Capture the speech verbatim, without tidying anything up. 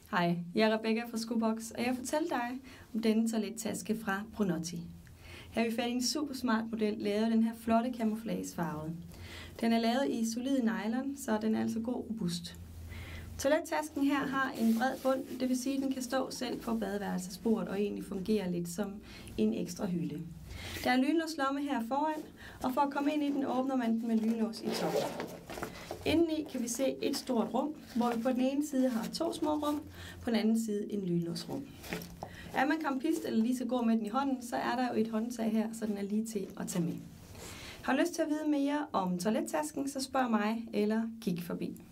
Hej, jeg er Rebecca fra Skobox, og jeg fortæller dig om denne toilettaske fra Brunotti. Her har vi fat i en super smart model, lavet i den her flotte camouflagefarve. Den er lavet i solid nylon, så den er altså god robust. Toilettasken her har en bred bund, det vil sige, at den kan stå selv på badeværelsesbordet og egentlig fungere lidt som en ekstra hylde. Der er lynlåslomme her foran, og for at komme ind i den åbner man den med lynlås i toppen. Indeni kan vi se et stort rum, hvor vi på den ene side har to små rum, på den anden side en lynlåsrum. Er man campist eller lige så gå med den i hånden, så er der jo et håndtag her, så den er lige til at tage med. Har du lyst til at vide mere om toilettasken, så spørg mig eller kig forbi.